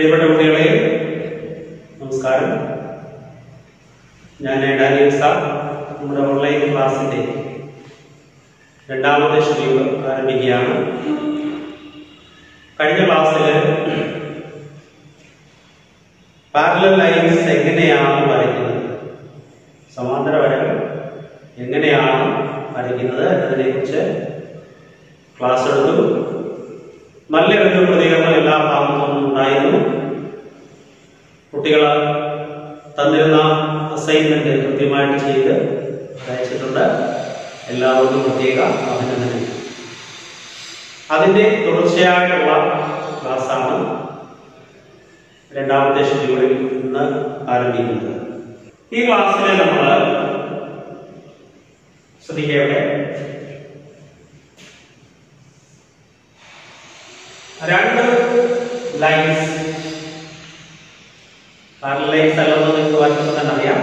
പ്രിയപ്പെട്ട കുട്ടികളെ നമസ്കാരം. ഞാൻ ഡാനിയൽ സാർ. നമ്മുടെ ഓൺലൈൻ ക്ലാസിന്റെ രണ്ടാമത്തെ ഷെഡ്യൂൾ ആരംഭിക്കുകയാണ്. കഴിഞ്ഞ ക്ലാസ്സിൽ പാരലൽ ലൈൻസ് എങ്ങനെയാണ് വരയ്ക്കുന്നത്, സമാന്തര വരകൾ എങ്ങനെയാണ് വരയ്ക്കുന്നത് എന്നതിനെ കുറിച്ച് ക്ലാസ് എടുത്തു. നല്ലൊരു പ്രതികരണം എല്ലാ ഭാഗത്തും ഉണ്ടായിരുന്നു. കുട്ടികൾ തന്നിരുന്ന അസൈൻമെന്റ് കൃത്യമായിട്ട് ചെയ്ത് അയച്ചിട്ടുണ്ട്. എല്ലാവർക്കും പ്രത്യേക അഭിനന്ദനം. അതിന്റെ തുടർച്ചയായിട്ടുള്ള ക്ലാസ്സാണ് രണ്ടാമത്തെ ഷെഡ്യൂളിൽ ഇന്ന് ആരംഭിക്കുന്നത്. ഈ ക്ലാസ്സിൽ നമ്മൾ ശ്രദ്ധിക്കട്ടെ, രണ്ട് ലൈൻസ്, പാരലൽ ലൈൻസ് അല്ലെന്ന് നിങ്ങൾക്ക് വായിക്കുമ്പോൾ തന്നെ അറിയാം.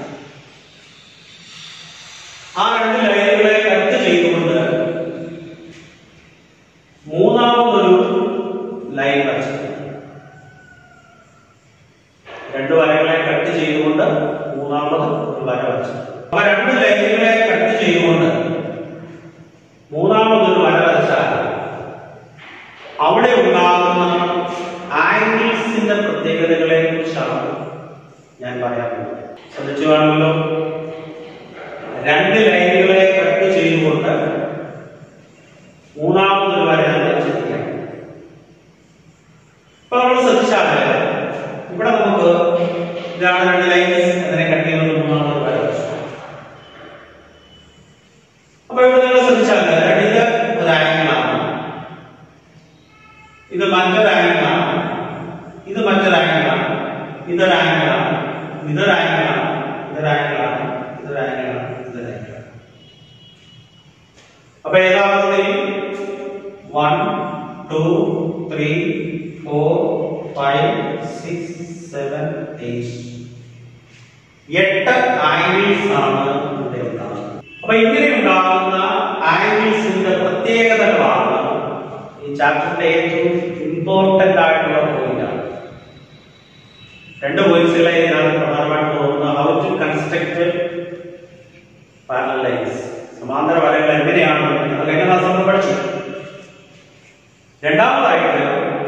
ആ രണ്ട് ലൈനുകളെ കട്ട് ചെയ്തുകൊണ്ട് മൂന്നാമതൊരു ലൈൻ വരച്ചു. രണ്ട് വരകളെ കട്ട് ചെയ്തുകൊണ്ട് മൂന്നാമത് ഒരു വര വരച്ചു. അപ്പൊ രണ്ട് ലൈനുകളെ കട്ട് ചെയ്തുകൊണ്ട് മൂന്നാമതൊരു വര വരച്ചാൽ അവിടെ ഉണ്ടാകുന്ന ആംഗിൾസിന്റെ പ്രത്യേകതകളെ കുറിച്ചാണ് ഞാൻ പറയാൻ പോകുന്നത്. ശ്രദ്ധിച്ചു കാണുമല്ലോ, രണ്ട് ലൈനുകളെ കട്ട് ചെയ്തുകൊണ്ട് മൂന്നാമതൊരു വര വരച്ചിരിക്കുകയാണ്. ഇപ്പൊ നമ്മൾ ശ്രദ്ധിച്ചാല് ഇവിടെ നമുക്ക് ഇതാണ് രണ്ട് ലൈൻസ്, അതിനെ കട്ട് ചെയ്യുന്നത് മൂന്നാമതൊരു വര വരച്ചു. അപ്പൊ ഇവിടെ നിങ്ങൾ ശ്രദ്ധിച്ചാല് ഇത് ഒരു ആംഗിളാണ്, ഇത് മറ്റൊരു ആംഗിളാണ്, ഇത് മറ്റൊരു ആംഗിളാണ്, ഇതൊരു ആംഗിളാണ്, ഇതൊരു ആംഗിളാണ്, ഇതൊരു ആംഗിളാണ്, ഇതൊരു ആംഗിളാണ്, ഇതൊരു ആംഗിളാണ്. അപ്പൊ യഥാർത്ഥത്തിൽ 1 2 3 4 5 6 7 8 ആംഗിൾസ് ആണ് ഇവിടെ ഉണ്ടാകുന്നത്. അപ്പൊ ഇങ്ങനെ ഉണ്ടാകുന്ന ആംഗിൾസിന്റെ പ്രത്യേകതകളാണ് ഈ ചാപ്റ്ററിന്റെ ഏറ്റവും ഇമ്പോർട്ടന്റ് ആയിട്ടുള്ള പോയിന്റാണ്. രണ്ട് പോയിന്റ്സുകളെ ഇതിനകത്ത് പ്രധാനമായിട്ട് തോന്നുന്നത് how to construct parallel lines, സമാന്തര വരകൾ എങ്ങനെയാണ് അത് കഴിഞ്ഞ ക്ലാസ് നമ്മൾ പഠിച്ചു. രണ്ടാമതായിട്ട്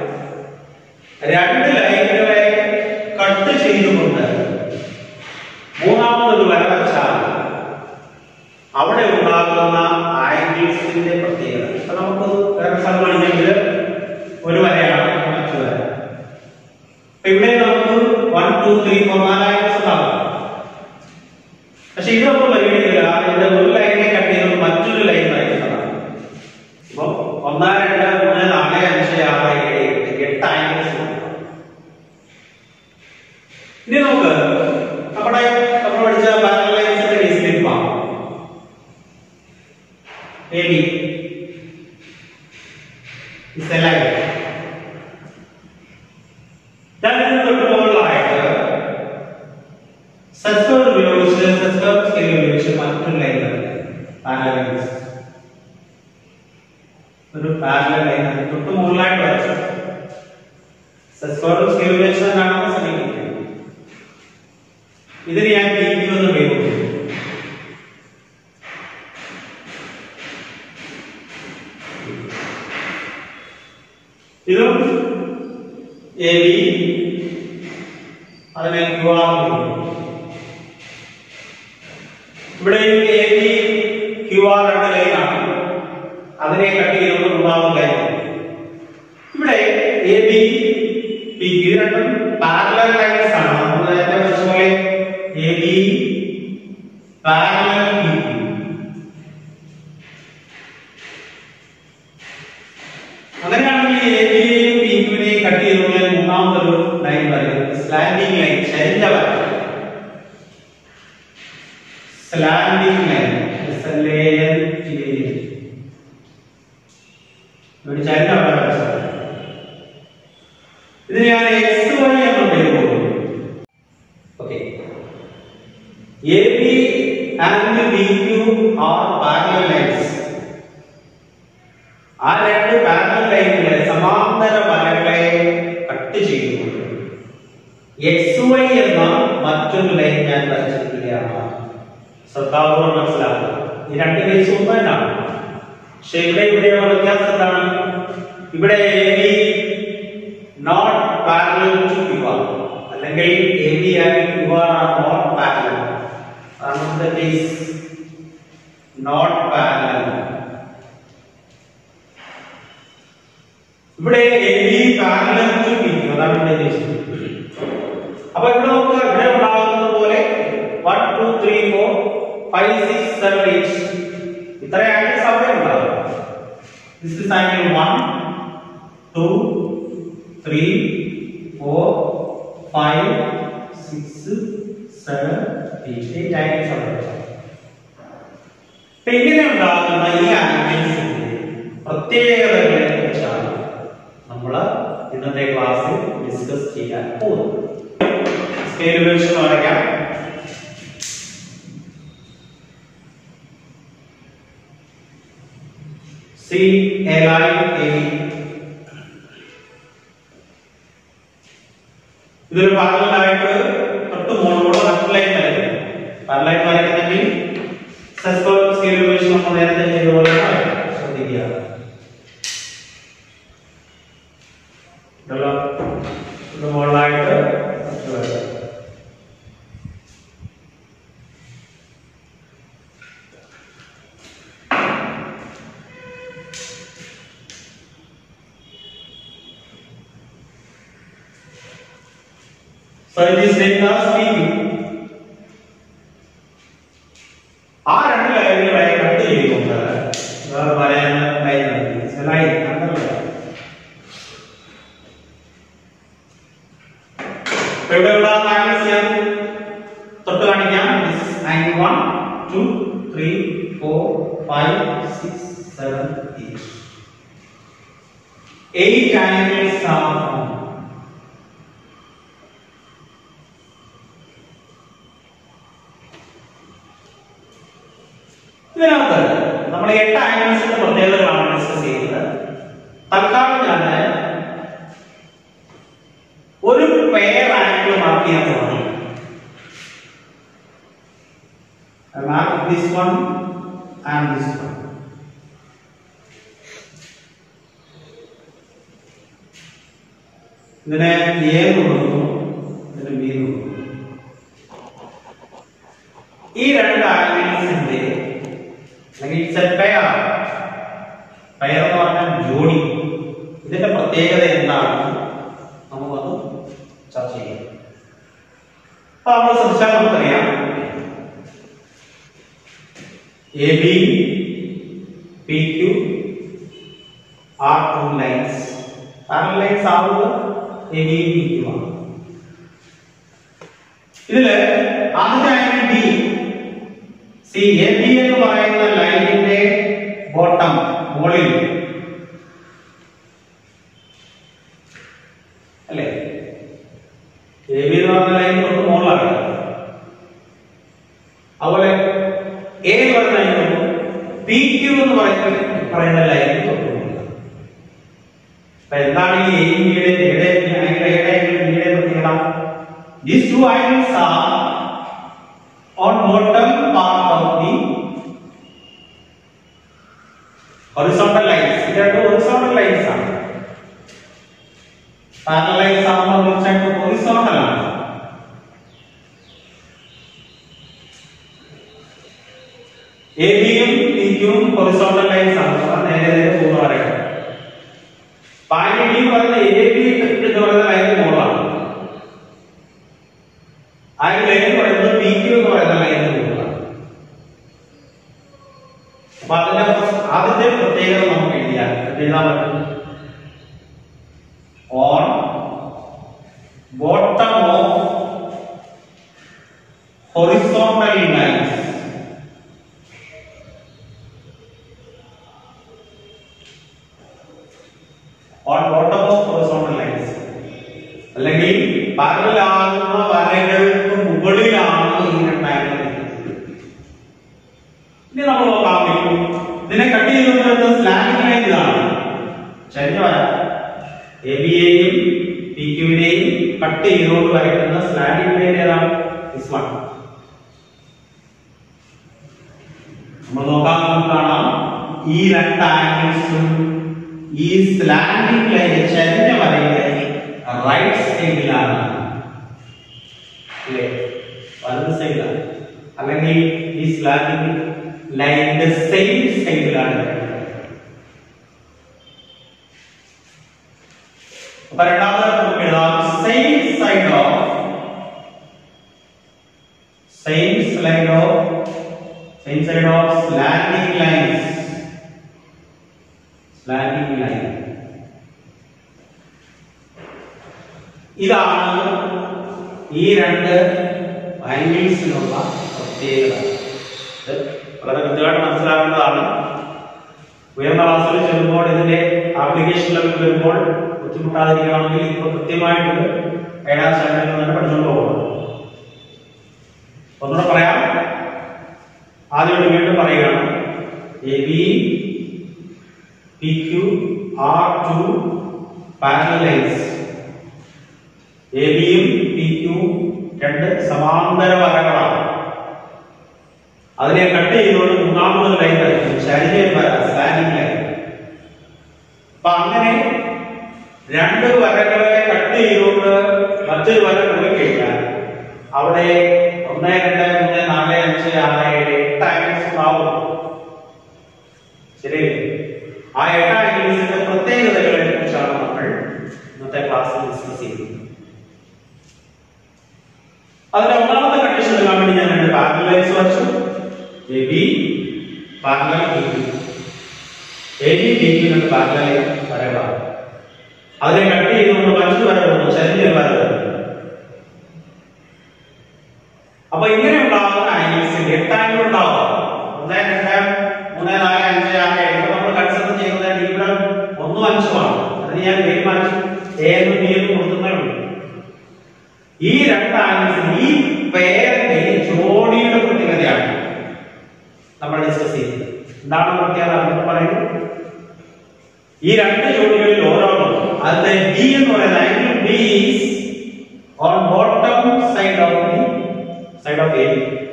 രണ്ട് ലൈനുകളെ കട്ട് ചെയ്തുകൊണ്ട് മൂന്നാമതൊരു വര വച്ചാൽ അവിടെ ഉണ്ടാകുന്ന ആംഗിൾസിന്റെ പ്രത്യേകത. അപ്പൊ നമുക്ക് വേറെ സ്ഥലമാണെങ്കിൽ ഒരു വരയാണ് മറ്റൊരു വര. അപ്പൊ ഇവിടെ നമുക്ക് 1 2 3 4 4 ആംഗിൾസ് ഉണ്ടാകും. പക്ഷെ ഇത് നമ്മൾ പരിഗണിക്കില്ല. ഇവിടെ ഒരു ലൈനെ കട്ട് ചെയ്ത് മറ്റൊരു ലൈൻ വരയ്ക്കുന്നതാണ്. അപ്പൊ 1 2 3 4 5 6 7 8 ആംഗിൾസ് ഉണ്ട്. ഇനി നമുക്ക് നമ്മുടെ നമ്മൾ പഠിച്ച പാരലൽ ലൈൻസിന്റെ കേസിലേക്ക് പോകാം. AB is a line. ഇതിന് തൊട്ട് മുകളിലായിട്ട് സെറ്റ് ഉപയോഗിച്ച് സ്കെയിൽ ഉപയോഗിച്ച് മറ്റൊരു ലൈൻ പാരലൽ ലൈൻസ്, ഒരു പാരലൽ ലൈൻ തൊട്ട് മുകളിലായിട്ട് വരച്ചു. സെറ്റ് സ്കെയിൽ ഉപയോഗിച്ച് തന്നെയാണെന്ന് ശ്രദ്ധിക്കുന്നത്. ഇതിന് ഞാൻ PQ എന്ന് പേര് കൊടുത്തു. ഇതും AB, അതിനെ QR. ഇവിടെ AB QR എന്ന ലൈനാണ്, അതിനെ കട്ട് ചെയ്യുന്നത് മൂന്നാമത്തെ ലൈൻ. ഇവിടെ AB PQ രണ്ടും പാരലൽ ലൈൻസ് ആണ്. നമ്മൾ നേരത്തെ പഠിച്ച പോലെ AB പാരലൽ PQ. അങ്ങനെയാണെങ്കിൽ എബിയെയും പിക്യുവിനെയും കട്ട് ചെയ്തുകൊണ്ട് മൂന്നാമതൊരു ലൈൻ വരയ്ക്കുന്നത് സ്ലാൻഡിംഗ് ലൈൻ, ചരിഞ്ഞ വര. സ്ലാൻഡിംഗ് ലൈൻ ഒരു ചരിഞ്ഞ വര വരച്ചത്. ഇതിന് ഞാൻ XY എന്ന് പേര് കൊടുക്കും. Okay, AB and BQ are parallel lines. ആ രണ്ട് പാരലൽ ലൈനുകളെ സമാന്തര വരകളെ കട്ട് ചെയ്തുകൊണ്ട് XY എന്ന മറ്റൊരു ലൈൻ ഞാൻ വരച്ചിരിക്കുകയാണ്. ശ്രദ്ധാപൂർവ്വം മനസ്സിലാക്കുക. ഈ രണ്ട് കേസും ഒന്ന് തന്നെയാണ്. പക്ഷെ ഇവിടെയുള്ള വ്യത്യാസം എന്താണ്? ഇവിടെ AB not parallel to QR, അല്ലെങ്കിൽ AB and QR are not parallel. That is not parallel. ഇവിടെ AB പാരലൽ ടു PQ, അതാണ് ഇവിടെ ഉദ്ദേശിക്കുന്നത്. അപ്പോൾ ഇവിടെ നമുക്ക് ഇവിടെ ഉണ്ടാകുന്നത് പോലെ 1 2 3 4 5 6 7 8 ഇത്ര ആംഗിൾസ് അവിടെ ഉണ്ടാകും. This is angle 1 2 3 4 5 6 7 8 ആംഗിൾസ് അവിടെ. ഇങ്ങനെ ഉണ്ടാകുന്ന ഈ ആംഗിൾസിന്റെ പ്രത്യേകതകളെ കുറിച്ചാണ് നമ്മൾ ഇന്നത്തെ ക്ലാസ്സിൽ ഡിസ്കസ് ചെയ്യാൻ പോകുന്നത്. സ്കെയിൽ ഉപയോഗിച്ച് വരയ്ക്കാം. See a line AB. ഇതൊരു പാരലൽ ആയിട്ട് തൊട്ട് മുകളിലൂടെ മറ്റൊരു ലൈൻ വരയ്ക്കും. പാരലൽ വരയ്ക്കണമെങ്കിൽ സ്കെയിൽ ഉപയോഗിച്ച് നമ്മൾ നേരത്തെ ചെയ്ത പോലെ ശ്രദ്ധിക്കുക. മുകളിലായിട്ട് so it is named as PQ. ആ രണ്ട് ലൈനുകളെ കട്ട് ചെയ്തുകൊണ്ട് വേറെ പറയാൻ ലൈൻ കണ്ടല്ലോ. ഇവിടെയുള്ള ആംഗിൾസ് ഞാൻ തൊട്ട് കാണിക്കാം. Angle 1 2 3 4 5 6 7 8 angles are formed. ഇതിനകത്ത് നമ്മൾ 8 ആംഗിൾസിന്റെ പ്രത്യേകതകളാണ് ഡിസ്കസ് ചെയ്യുന്നത്. തൽക്കാലം ഞാൻ ഒരു പെയർ ആംഗിൾ മാർക്ക് ചെയ്യാൻ പോകുന്നു. I mark this one and this one. ഇതിനെ A എന്ന് കൊടുക്കുന്നു, ഇതിനെ B എന്ന് കൊടുക്കുന്നു. ഈ രണ്ട് ആംഗിൾസിന്റെ അല്ലെങ്കിൽ പെയർ എന്ന് പറഞ്ഞാൽ ജോഡി, ഇതിന്റെ പ്രത്യേകത എന്താണെന്ന് നമുക്കത് ചർച്ച ചെയ്യാം. അപ്പൊ നമ്മൾ ശ്രദ്ധിച്ചാൽ നമുക്കറിയാം AB PQ are two lines. Parallel lines ആവുന്നത് AB PQ ആണ്. ഇതില് ആദ്യത്തെ ആംഗിൾ B. സി AB എന്ന് പറയുന്ന ലൈനിന്റെ ബോട്ടം മുകളിൽ അല്ലേ? AB എന്ന് പറയുന്ന ലൈൻ തൊട്ട് മുകളിലാണ്. അതുപോലെ A എന്ന് പറയുന്ന ലൈൻ PQ എന്ന് പറയുന്ന ലൈൻ തൊട്ട് മുകളിലാണ്. അപ്പൊ എന്താണ് ഈ ABയുടെ these two angles are on bottom part of the horizontal lines. These are two horizontal lines. Parallel lines are horizontal lines. AB യും PQ യും horizontal lines ആണ്. നേരെ പോകുന്ന പറയാം. പാനി B പറയുന്ന AB എന്ന് പറയുന്ന ലൈൻ മുകളിലാണ്. ആ ലൈൻ പറയുന്നത് PQ എന്ന് പറയുന്ന ലൈൻ മുകളിലാണ്. അപ്പൊ അതിന്റെ ആദ്യത്തെ പ്രത്യേകത നമുക്ക് എഴുതാൻ പറ്റും. On bottom of horizontal lines on bottom of horizontal lines അല്ലെങ്കിൽ പാരലൽ ആകുന്ന വരകൾക്ക് മുകളിലാണ് ഈ രണ്ട് ആംഗിൾ. ഇനി നമ്മൾ നോക്കാം ഇതിനെ കട്ട് ചെയ്തുകൊണ്ട് സ്ലാൻഡിംഗ് ലൈൻ ഇതാണ്. ചരിഞ്ഞ വര AB യെയും PQ നെയും കട്ട് ചെയ്തുകൊണ്ട് വരയ്ക്കുന്ന സ്ലാൻഡിംഗ് ലൈൻ ഏതാണ്? This one. നമ്മൾ നോക്കാൻ കാണാം ഈ രണ്ട് ആംഗിൾസും ഈ സ്ലാൻഡിംഗ് ലൈൻ ചരിഞ്ഞ വരയുടെ റൈറ്റ് സൈഡിലാണ് അല്ലേ, വലത് സൈഡിലാണ്, അല്ലെങ്കിൽ ഈ സ്ലാൻഡിംഗ് ലൈനിന്റെ സെയിം സൈഡിലാണ്. അപ്പൊ രണ്ടാമത്തെ നമുക്ക് എഴുതാം same side of slanting lines. ഇതാണ് ഈ രണ്ട് ആംഗിൾസിനുള്ള പ്രത്യേകത. വളരെ കൃത്യമായിട്ട് മനസ്സിലാക്കേണ്ടതാണ്. ഉയർന്ന ക്ലാസ്സിൽ ചെല്ലുമ്പോൾ ഇതിന്റെ ആപ്ലിക്കേഷൻ ലെവൽ വരുമ്പോൾ ബുദ്ധിമുട്ടാതിരിക്കണമെങ്കിൽ ഇപ്പോൾ കൃത്യമായിട്ട് 7ാം സ്റ്റാൻഡേർഡിൽ നിന്ന് പഠിച്ചുകൊണ്ട് പോകണം. ഒന്നുകൂടെ പറയാം, ആദ്യം വീണ്ടും പറയുകയാണ്. AB, PQ are two parallel lines. AB യും PQ രണ്ട് സമാന്തര വരകളാണ്. അതിനെ കട്ട് ചെയ്തുകൊണ്ട് മൂന്നാമതൊരു ലൈൻ വരയ്ക്കും, ചരിഞ്ഞ വര, സ്ലാൻഡിംഗ് ലൈൻ. അപ്പൊ അങ്ങനെ രണ്ട് വരകളെ കട്ട് ചെയ്തുകൊണ്ട് മറ്റൊരു വര പോയി കഴിഞ്ഞാൽ അവിടെ 1, 2, 3, 4, 5, 6, 7, 8 ആംഗിൾസ് ഉണ്ടാവും. ശരി, ആ 8 ആംഗിൾസിന്റെ പ്രത്യേകതകളെ കുറിച്ചാണ് നമ്മൾ ഇന്നത്തെ ക്ലാസ്സിൽ ഡിസ്കസ് ചെയ്യുന്നത്. അതിന്റെ ഒന്നാമത്തെ കണ്ടീഷൻ എടുക്കാൻ വേണ്ടി ഞാൻ രണ്ട് പാരലൽ ലൈൻസ് വരച്ചു. AB parallel PQ, AB PQ രണ്ട് പാരലൽ ലൈൻ വരകളാണ്. അതിനെ കട്ട് ചെയ്തുകൊണ്ട് മറ്റൊരു വര പോകുന്നു, ചരിഞ്ഞ വര. അപ്പൊ ഇങ്ങനെ ഉണ്ടാകുന്ന ആംഗിൾസിന്റെ 8 ആംഗിൾ ഉണ്ടാവും. 1, 2, 3, 4, 5, 6, 7. നമ്മൾ കൺസിഡർ ചെയ്യുന്നത് ഇവിടെ 1, 5 ആണ്. അതിന് ഞാൻ പേര് മാറ്റി A എന്നും B എന്നും കൊടുക്കുന്നേ ഉള്ളൂ. ഈ രണ്ട് ആംഗിൾസിന് ഈ പെയറിന്റെ ജോഡിയുടെ പ്രത്യേകതയാണ് നമ്മൾ ഡിസ്കസ് ചെയ്യുന്നത്. എന്താണ് പ്രത്യേകത പറയുന്നത്? ഈ രണ്ട് ജോഡികളിൽ ഓരോന്നും അതിന്റെ B എന്ന് പറയുന്ന angle B is on bottom side of AB.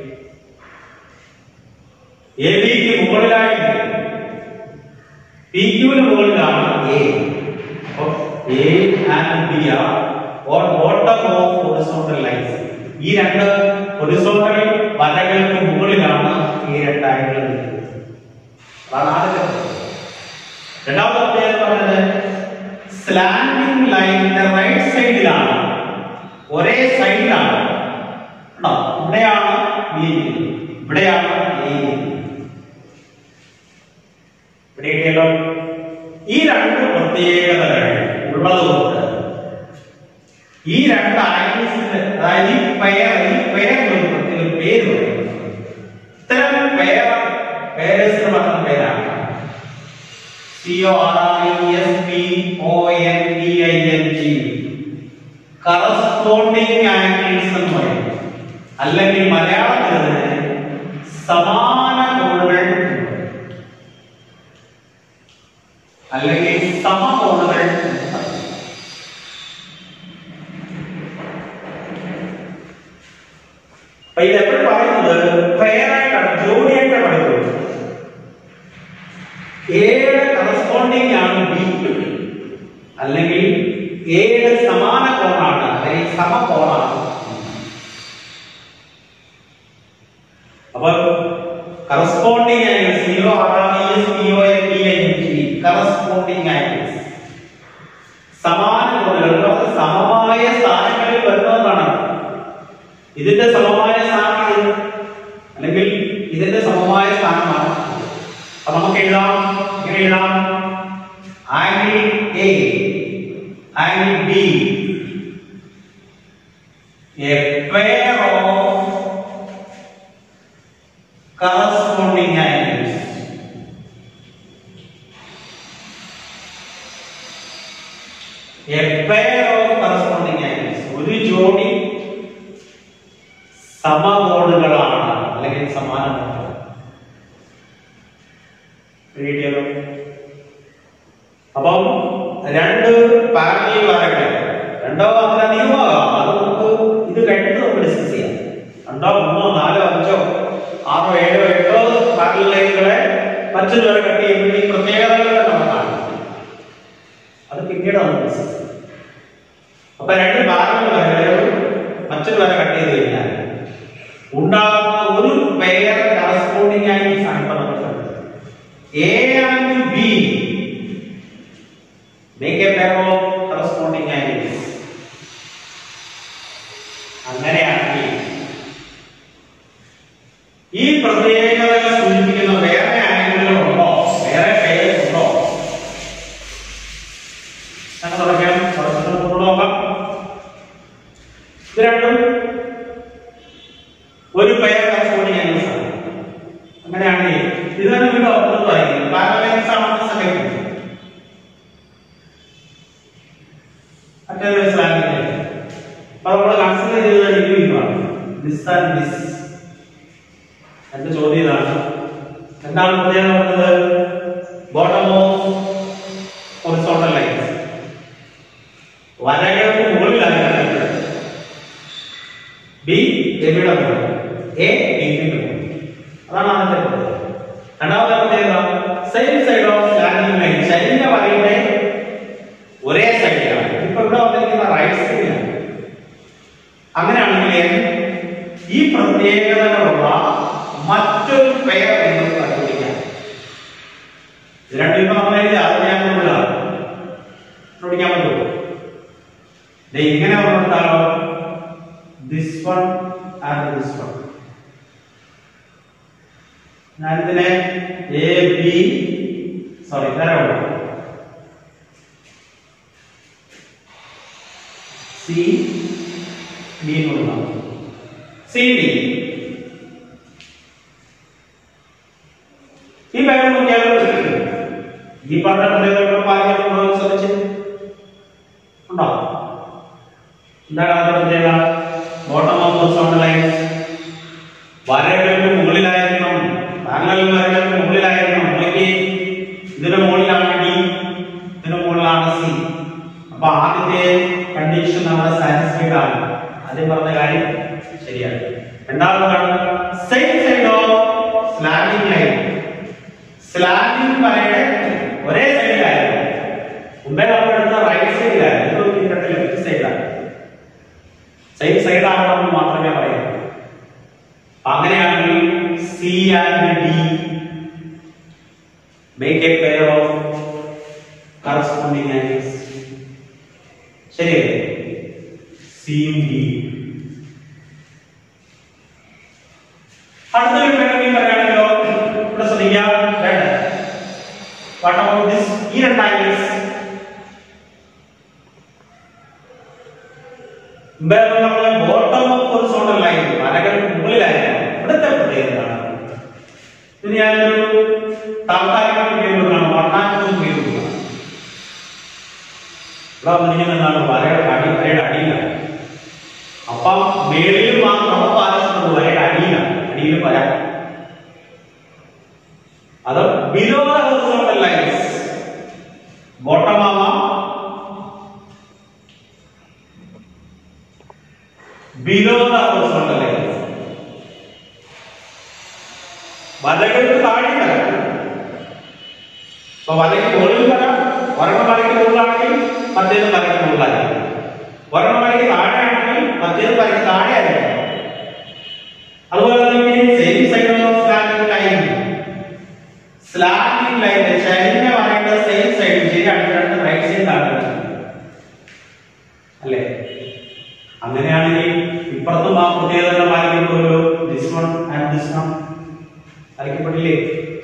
AB ക്ക് മുകളിലായിട്ട് PQ ന് മുകളിലാണ് A. A and B are on bottom of horizontal lines. ഈ രണ്ട് ഹൊറിസോണ്ടൽ വരകൾക്ക് മുകളിലാണ് ഈ രണ്ട് ആംഗിൾ നിൽക്കുന്നത്. രണ്ടാമത്തെ പ്രത്യേകത പറയുന്നത് സ്ലാൻഡിംഗ് ലൈനിന്റെ റൈറ്റ് സൈഡിലാണ്, ഒരേ സൈഡിലാണ്. ഇവിടെയാണ് B, ഇവിടെയാണ് A. ഇവിടെ ഈ രണ്ട് പ്രത്യേകതകൾ ഉള്ളതുകൊണ്ട് ഈ രണ്ട് ആംഗിൾസിന്റെ, അതായത് ഈ പെയറിന് പ്രത്യേക പേര് പറയുന്നത്. ഇത്തരം പേരേഴ്സിന് പറഞ്ഞ പേരാണ് CORRESPOINTING, കറസ്പോണ്ടിങ് ആംഗിൾസ് എന്ന് പറയും. അല്ലെങ്കിൽ മലയാളത്തിൽ സമാന കോണുകൾ അല്ലെങ്കിൽ സമകോണുകൾ. അപ്പൊ ഇതെപ്പോഴും പറയുന്നത് പെയറായിട്ടാണ്, ജോഡിയായിട്ടാണ് പറയുന്നത്. എയുടെ കറസ്പോണ്ടിങ് ആണ് B, അല്ലെങ്കിൽ എയുടെ സമാന കോണാണ് അല്ലെങ്കിൽ സമകോണാണ്. അപ്പൊ corresponding angles CORRESPOINTING, corresponding angles, സമാന കോണുകൾ സമമായ സ്ഥാനങ്ങളിൽ വരുന്നതാണ്. ഇതിന്റെ സമമായ സ്ഥാനം അല്ലെങ്കിൽ ഇതിന്റെ സമമായ സ്ഥാനമാണ്. അപ്പൊ നമുക്ക് എഴുതാം, ഇങ്ങനെ എഴുതാം: angle A, angle B, a pair of corresponding angles. A pair of corresponding angles, ഒരു ജോഡി സമകോണുകളാണ് അല്ലെങ്കിൽ സമാന കോണുകൾ. അപ്പം രണ്ട് പാരലൽ വരകൾ, രണ്ടോ അതിലധികമാകാം, മറ്റൊരു വര കട്ട് ചെയ്യുമ്പോൾ ഈ പ്രത്യേകതകളെ നമ്മൾ കാണും. അത് പിന്നീട് നമുക്ക് ഡിസ്കസ് ചെയ്യാം. അപ്പൊ രണ്ട് പാരലൽ വരകളും മറ്റൊരു വര കട്ട് ചെയ്ത് കഴിഞ്ഞാൽ ഉണ്ടാകുന്ന ഒരു പെയർ കറസ്പോണ്ടിങ് ആംഗിൾസ് ആണ് ഇപ്പോൾ നമ്മൾ കണ്ടത്. A and B make a pair of corresponding angles. അങ്ങനെയാണെങ്കിൽ ഈ പ്രത്യേകതകൾ സൂചിപ്പിക്കുന്ന വേറെ ആംഗിളുകൾ ഉണ്ടോ, വേറെ പെയർസ് ഉണ്ടോ? അങ്ങനെ തുടങ്ങാം. നോക്കാം. ഇത് രണ്ടും ഒരു പെയർ കറസ്പോണ്ടിങ് ആംഗിൾസ് ആണ്. അങ്ങനെയാണെങ്കിൽ ഇത് തന്നെ വീണ്ടും ഓർമ്മ വായിക്കുന്നത് പാരലൽസ് ആണെന്ന് സങ്കല്പിക്കും. മറ്റൊരു സ്ലാബിന്റെ അപ്പൊ നമ്മൾ കൺസിഡർ ചെയ്ത ഡിഗ്രിയാണ് ദിസ് ആൻഡ് ദിസ്. എന്റെ ചോദ്യം ഇതാണ്, എന്താണ് പ്രത്യേകത പറഞ്ഞത്? ബോട്ടം ഓഫ് ഹൊറിസോണ്ടൽ ലൈൻസ് വരകൾക്ക് മുകളിലായിട്ട് ബി എബിയുടെ മുകളിൽ, എ ബിയുടെ മുകളിൽ. അതാണ് ആദ്യത്തെ പ്രത്യേകത. രണ്ടാമത്തെ പ്രത്യേകത same side of slanting line, ചരിഞ്ഞ വരയുടെ ഒരേ സൈഡിലാണ്. ഇപ്പൊ ഇവിടെ വന്നിരിക്കുന്ന റൈറ്റ് സൈഡിലാണ്. അങ്ങനെയാണെങ്കിൽ ഈ പ്രത്യേകതകളുള്ള മറ്റൊരു പെയർ നിങ്ങൾക്ക് കണ്ടുപിടിക്കാം. ഇത് രണ്ടും ഇപ്പൊ നമ്മളെ അറിയാൻ കണ്ടുപിടിക്കാൻ പറ്റുമോ? ഇങ്ങനെ പറഞ്ഞാലോ, this one and this one. ഞാനിതിനെ എ ബി സോറി തരവുള്ളൂ സി ഡി കൊടുക്കാം. സി ഡി ഈ പേര് നോക്കിയാൽ ഈ പറഞ്ഞ പ്രത്യേകതകൾ പാലിക്കുന്നുണ്ടോ ശ്രദ്ധിച്ച് ഉണ്ടോ? എന്താണ് അതിന്റെ പ്രത്യേകത? ബോട്ടം ഓഫ് ഹൊറിസോണ്ടൽ ലൈൻസ് വരകൾക്ക് മുകളിലായിരിക്കണം, പാരലൽ വരകൾക്ക് മുകളിലായിരിക്കണം. അല്ലെങ്കിൽ ഇതിന്റെ മുകളിലാണ് ഡി, ഇതിന്റെ മുകളിലാണ് സി. അപ്പൊ ആദ്യത്തെ കണ്ടീഷൻ നമ്മുടെ സാറ്റിസ്ഫൈഡ് ആണ്. ആദ്യം പറഞ്ഞ കാര്യം ശരിയാണ്. രണ്ടാമതാണ് same side of slanting line. Slanting വരയുടെ ഒരേ സൈഡിലായിരുന്നു. മുമ്പേ നമ്മൾ എടുത്ത റൈറ്റ് സൈഡിലായിരുന്നു, ലെഫ്റ്റ് സൈഡിലാണ്. സെയിം സൈഡ് ആണെന്ന് മാത്രമേ പറയൂ. അങ്ങനെയാണെങ്കിൽ C and D make a pair of corresponding angles. ശരിയല്ലേ? സിയും ഡി. അടുത്തൊരു പേര് പറയുകയാണെങ്കിലോ, ഇവിടെ ശ്രദ്ധിക്കാം. What about this? ഈ രണ്ട് angles bottom of horizontal line വരകൾക്ക് മുകളിലായിരുന്നു. ഇവിടുത്തെ പ്രത്യേകതയാണ്. ഇത് ഞാനൊരു താൽക്കാലിക ഉപയോഗിക്കുകയാണ്, വർണ്ണാറ്റവും ഉപയോഗിക്കുകയാണ്. ഇവിടെ വന്നിരിക്കുന്നതാണ് വരയുടെ അടിയിലാണ്. അപ്പൊ മേളിൽ മാത്രം പാലിച്ചിട്ടുള്ളൂ, വരയുടെ അടിയിലാണ്. അടിയിൽ വര അത് below the horizontal lines. Bottom ആവാം, ബിലോ ദ ഹൊറിസോണ്ടൽ ലൈൻസ്. വരകൾക്ക് താഴെ വരാം. അപ്പൊ വരയ്ക്ക് മുകളിൽ വരാം. ഒരെണ്ണം വരയ്ക്ക് മുകളിലാണെങ്കിൽ മറ്റേത് വരയ്ക്ക് മുകളിലായിരിക്കും. ഒരെണ്ണം വരയ്ക്ക് താഴെയാണെങ്കിൽ മറ്റേത് വരയ്ക്ക് താഴെയായിരിക്കും. അതുപോലെ തന്നെ same side of slanting line. Slanting line ചരിഞ്ഞ വരയുടെ സെയിം സൈഡ് ശരിയാണ്, രണ്ട് റൈറ്റ് സൈഡ് ആണ് അല്ലേ? അങ്ങനെയാണെങ്കിൽ ഇപ്പുറത്തും ആ പ്രത്യേകത പാലിക്കപ്പെടുമല്ലോ. This one and this one പാലിക്കപ്പെടില്ലേ?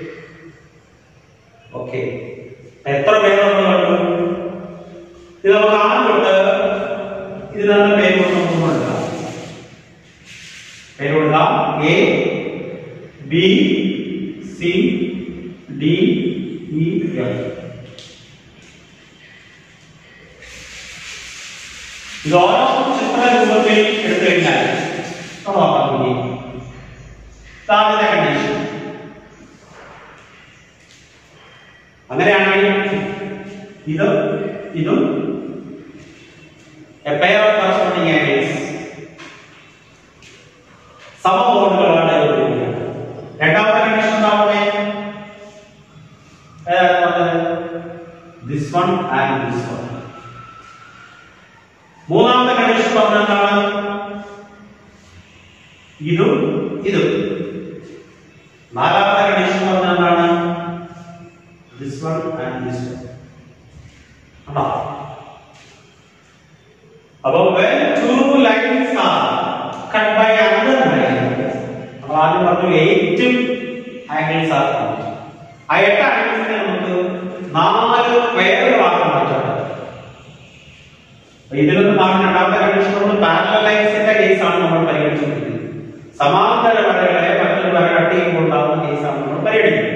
ഓക്കെ. എത്ര പേരുണ്ടെന്ന് കണ്ടു? ഇത് നമുക്ക് ആദ്യം തൊട്ട് ഇതിനുള്ള പേര് കൊടുക്കാം. പേര് കൊടുക്കാം A B C D E F. ഇത് ഓരോ ചിത്ര രൂപത്തിൽ എടുത്തു കഴിഞ്ഞാൽ നോക്കാം. താഴത്തെ കണ്ടീഷൻ അങ്ങനെയാണെങ്കിൽ ഇതും a pair of corresponding angles സമകോണുകളാണ്. രണ്ടാമത്തെ കണ്ടീഷൻ എന്താണ്? ഇതും ഇതും. നാലാമത്തെ കണ്ടീഷൻ എന്ന് പറഞ്ഞാൽ എന്താണ്? This one and this one. കണ്ടോ? അപ്പോൾ when two lines are cut by another line, അപ്പോൾ ആദ്യം പറഞ്ഞു 8 angles are found. ആ 8 ആംഗിൾസിനെ നമുക്ക് 4 പേരുകളാക്കാൻ പറ്റും. ഇതിലൊന്നും കാണുന്ന രണ്ടാമത്തെ കണ്ടീഷൻ നമ്മൾ പാരലൽ ലൈൻസിന്റെ കേസാണ് നമ്മൾ പരിഗണിച്ചിരിക്കുന്നത്. സമാന്തര വരകളെ മറ്റൊരു വര കട്ട് ചെയ്യുമ്പോൾ ഉണ്ടാകുന്ന കേസാണ് നമ്മൾ പരിഗണിക്കുന്നത്.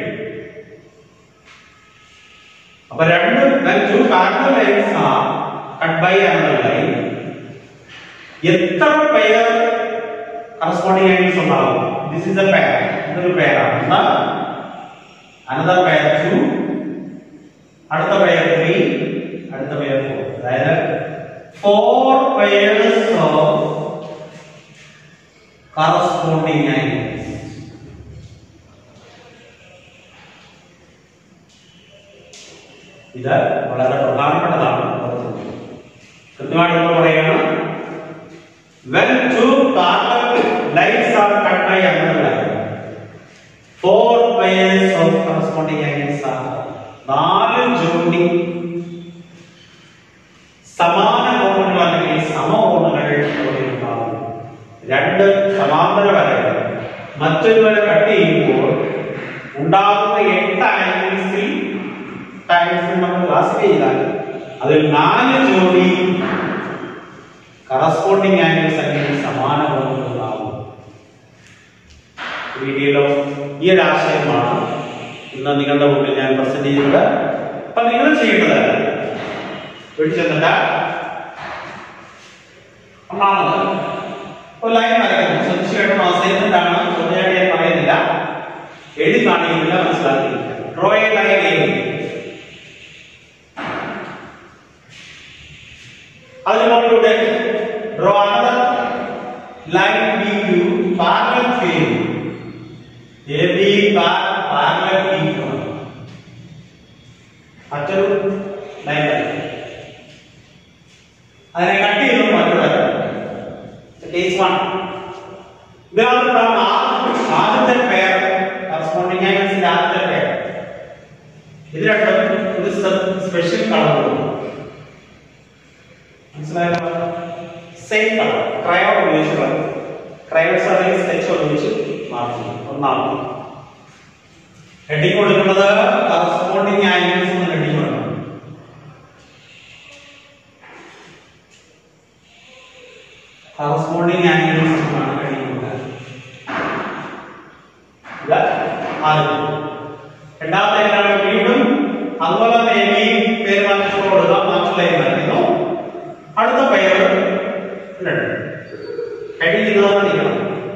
അപ്പൊ രണ്ട് two parallel lines are cut by another line, എത്ര പെയർ കറസ്പോണ്ടിങ് ആംഗിൾസ് ഉണ്ടാവും? This is a pair. ഇതൊരു പെയർ ആണ്. അനദർ പെയർ 2, അടുത്ത പെയർ 3, അടുത്ത പെയർ 4. അതായത് 4 pairs of corresponding angles. ഇത് വളരെ പ്രധാനപ്പെട്ടതാണ്. കൃത്യമായിട്ട് നമ്മൾ പറയുകയാണ്, when two parallel lines are cut by another line, 4 pairs of corresponding angles are. 4 ജോഡി സമാന കോണുകൾ അല്ലെങ്കിൽ സമകോണുകൾ ഉണ്ടാകും. 2 സമാന്തര വരകൾ മറ്റൊരു വര കട്ട് ചെയ്യുമ്പോൾ ഉണ്ടാകുന്ന 8 ആംഗിൾസിൽ നമ്മൾ ക്ലാസിഫൈ ചെയ്താൽ അതിൽ 4 ജോഡി കറസ്പോണ്ടിങ് ആംഗിൾസ് അല്ലെങ്കിൽ സമാന കോണുകൾ ഉണ്ടാകും. വീഡിയോയിലോ ഈ ഒരു ആശയമാണ് ഇന്ന് നിങ്ങളുടെ മുമ്പിൽ ഞാൻ പ്രസന്റ് ചെയ്യുന്നത്. അപ്പൊ നിങ്ങൾ ചെയ്യേണ്ടത് പിടിച്ചെന്നിട്ട് ഒന്നാമത് ഒരു ലൈൻ വരയ്ക്കുന്നു. ശ്രദ്ധിച്ചു കേട്ടോ, അസൈൻമെന്റ് ആണ്, ചോദ്യമായിട്ട് ഞാൻ പറയുന്നില്ല, എഴുതി കാണിക്കുന്നില്ല, മനസ്സിലാക്കി. Draw a line A. അതിലൂടെ draw another line B to parallel field A B parallel field. മറ്റൊരു ലൈൻ അതിനെ കട്ട് ചെയ്തു മറ്റൊരു കേസ് 1. ഇതിനകത്താണ് ആദ്യത്തെ പെയർ കറസ്പോണ്ടിങ് ആംഗിൾസിന്റെ ആദ്യത്തെ പെയർ. ഇത് രണ്ടും ഒരു സ്പെഷ്യൽ കളർ മനസ്സിലായോ? സെയിം കളർ ക്രയോൺ ഉപയോഗിച്ചുള്ള ക്രയോൺസ് അല്ലെങ്കിൽ സ്കെച്ച് ഉപയോഗിച്ച് മാർക്ക് ചെയ്യും. ഒന്നാമത് ഹെഡിങ് കൊടുക്കുന്നത് കറസ്പോണ്ടിങ് ആംഗിൾസ് എന്ന് ഹെഡിങ് കൊടുക്കണം. കറസ്പോണ്ടിങ് ആംഗിൾസ് ആണ് ഹെഡിങ് കൊടുക്കുന്നത്. രണ്ടാമത്തെ എന്താണ്? വീണ്ടും അതുപോലെ തന്നെ പേര് മാറ്റി കൊടുക്കുക. മറ്റു ലൈൻ വരയ്ക്കുന്നു. അടുത്ത പെയർ 2 ഹെഡിങ് ചെയ്തതാണ് നീക്കണം.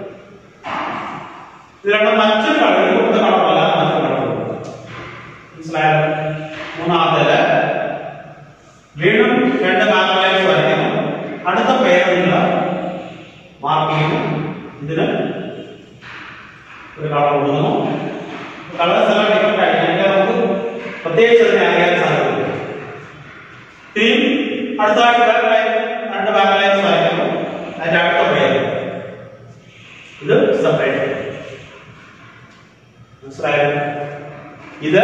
ഇത് രണ്ടും മറ്റൊരു കളർ കൊടുത്ത കളറല്ല, മറ്റൊരു കളർ മനസ്സിലായോ? മൂന്നാമത്തേത് വീണ്ടും 2 പാരലൽ ലൈൻസ് വരയ്ക്കുന്നു. അടുത്ത പെയർ നിങ്ങൾ മാർക്ക് ചെയ്യുന്നു. ഇതിന് ഒരു കളർ കൊടുക്കുന്നു. കളേഴ്സ് എല്ലാം ഡിഫറെന്റ് ആയിട്ട് നമുക്ക് പ്രത്യേകിച്ച് അതിനെ അറിയാൻ സാധിക്കും. അടുത്തതായിട്ട് 2 പാരലൽ ലൈൻസ് വരയ്ക്കുന്നു. അതിന്റെ അടുത്ത പെയർ ഇത് സെപ്പറേറ്റ്. മനസ്സിലായോ? ഇത്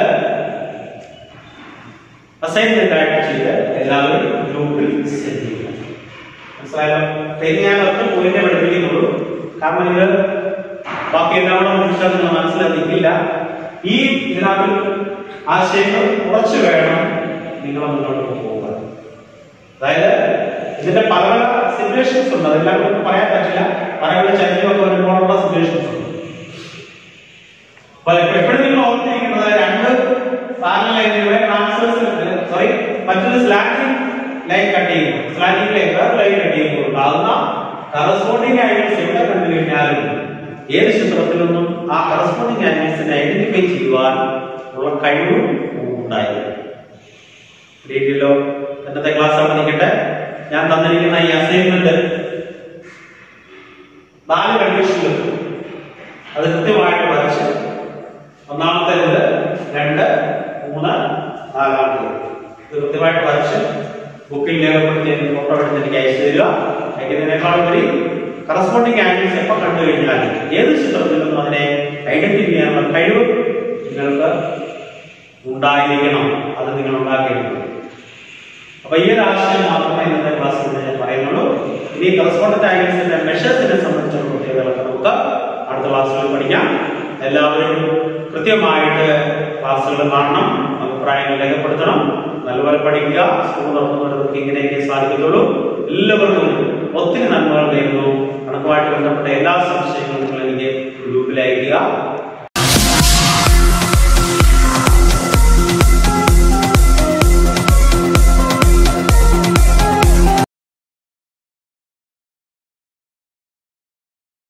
അസൈൻമെന്റ് ആയിട്ട് ചെയ്ത് എല്ലാവരും ഗ്രൂപ്പിൽ സെൻഡ് ചെയ്യുക. മനസ്സിലായോ? പിന്നെ ഞാൻ ഒറ്റ പോയിന്റ് പഠിപ്പിക്കുന്നുള്ളൂ. കാരണം ഇത് ബാക്കി എല്ലാം നിങ്ങൾ മനസ്സിലാക്കിയില്ല. ഈ ഇതിനകത്ത് ആശയങ്ങൾ കുറച്ച് വേണം നിങ്ങൾ മുന്നോട്ട് പോകുക. അതായത് ഇതിന്റെ പല പല സിറ്റുവേഷൻസ് ഉണ്ട്. അതെല്ലാം നമുക്ക് പറയാൻ പറ്റില്ല. പല ചരിത്രമൊക്കെ വരുമ്പോഴുള്ള സിറ്റുവേഷൻസ് ഉണ്ട്. എപ്പോഴും നിങ്ങൾ ഓർത്തിരിക്കുന്നത് 2 പാരലൽ ലൈനുകളെ മറ്റൊരു സ്ലാന്റിംഗ് ലൈൻ കട്ട് ചെയ്യുമ്പോൾ സ്ലാന്റിംഗ് ലൈൻ കട്ട് ചെയ്യുമ്പോൾ ഉണ്ടാകുന്ന കറസ്പോണ്ടിങ് ആംഗിൾസ് എവിടെ കണ്ടു കഴിഞ്ഞാലും ഏത് ചിത്രത്തിലൊന്നും ആ കറസ്പോണ്ടിങ് ആംഗിൾസിനെ ഐഡന്റിഫൈ ചെയ്യുവാൻ ഉള്ള കഴിവ് ഉണ്ടായിരുന്നു. രീതിയിലോ ഇന്നത്തെ ക്ലാസ് അവിടെ നിൽക്കട്ടെ. ഞാൻ തന്നിരിക്കുന്ന ഈ അസൈൻമെന്റ് 4 കണ്ടീഷനിൽ അത് കൃത്യമായിട്ട് വരച്ച് ഒന്നാമത്തേത് 2, 3, 4 ഇത് കൃത്യമായിട്ട് വരച്ച് ബുക്കിൽ രേഖപ്പെടുത്തി ഫോട്ടോ എടുത്ത് എനിക്ക് അയച്ചു തരിക. അയക്കുന്നതിനേക്കാളുപരി കറസ്പോണ്ടിങ് ആംഗിൾസ് എപ്പോൾ കണ്ടു കഴിഞ്ഞാൽ ഏത് ചിത്രത്തിൽ നിന്നും അതിനെ ഐഡന്റിഫൈ ചെയ്യാനുള്ള കഴിവ് നിങ്ങൾക്ക് ഉണ്ടായിരിക്കണം. അത് നിങ്ങൾ ഉണ്ടാക്കിയിരിക്കണം. അപ്പൊ ഈ ഒരു ആശയം മാത്രമേ ഇന്നത്തെ ക്ലാസ്സിൽ ഞാൻ പറയുന്നുള്ളൂ. ഇനി കറസ്പോണ്ടന്റ് ആംഗിൾസിന്റെ മെഷേഴ്സിനെ സംബന്ധിച്ചുള്ള പ്രത്യേകതകളൊക്കെ നമുക്ക് അടുത്ത ക്ലാസ്സുകളിൽ പഠിക്കാം. എല്ലാവരും കൃത്യമായിട്ട് ക്ലാസ്സുകൾ കാണണം, അഭിപ്രായങ്ങൾ രേഖപ്പെടുത്തണം, നല്ലപോലെ പഠിക്കുക. സ്കൂൾ തുറക്കുന്നവർക്ക് ഇങ്ങനെയൊക്കെ സാധിക്കത്തുള്ളൂ. എല്ലാവർക്കും ഒത്തിരി നന്മകൾ നേരുന്നു. കണക്കുമായിട്ട് ബന്ധപ്പെട്ട എല്ലാ സംശയങ്ങളും നിങ്ങൾ എനിക്ക് ഗ്രൂപ്പിൽ അയക്കുക.